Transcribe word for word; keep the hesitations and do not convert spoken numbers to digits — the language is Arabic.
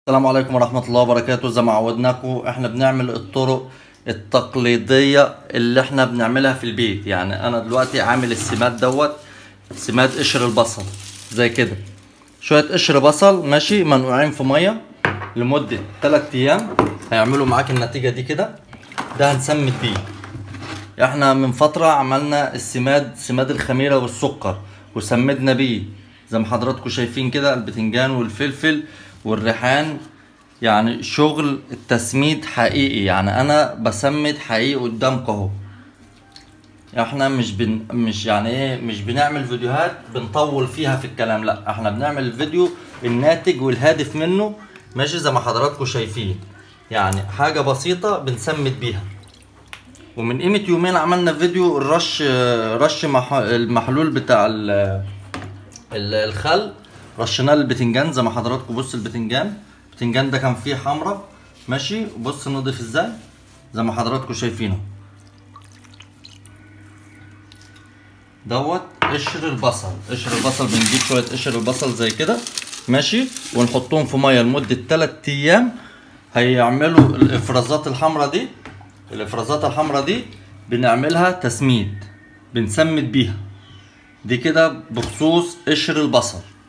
السلام عليكم ورحمة الله وبركاته. زي ما عودناكم احنا بنعمل الطرق التقليدية اللي احنا بنعملها في البيت. يعني انا دلوقتي عامل السماد دوت سماد قشر البصل زي كده، شوية قشر بصل ماشي منقوعين في مية لمدة تلات ايام هيعملوا معاك النتيجة دي كده. ده هنسمد بيه. احنا من فترة عملنا السماد سماد الخميرة والسكر وسمدنا بيه زي ما حضراتكم شايفين كده، البتنجان والفلفل والريحان. يعني شغل التسميد حقيقي، يعني انا بسمد حقيقي قدامكم اهو. احنا مش بن مش يعني ايه مش بنعمل فيديوهات بنطول فيها في الكلام، لا احنا بنعمل الفيديو الناتج والهادف منه ماشي زي ما حضراتكم شايفين. يعني حاجة بسيطة بنسمد بيها. ومن قيمة يومين عملنا فيديو الرش رش المحلول بتاع الخل، رشيناه للبتنجان زي ما حضراتكم. بص البتنجان البتنجان ده كان فيه حمرة ماشي، بص نضيف ازاي زي ما حضراتكم شايفينه. دوت قشر البصل، قشر البصل بنجيب شوية قشر البصل زي كده ماشي ونحطهم في مية لمدة تلات ايام هيعملوا الافرازات الحمرة دي. الافرازات الحمرة دي بنعملها تسميد، بنسمد بيها. دي كده بخصوص قشر البصل.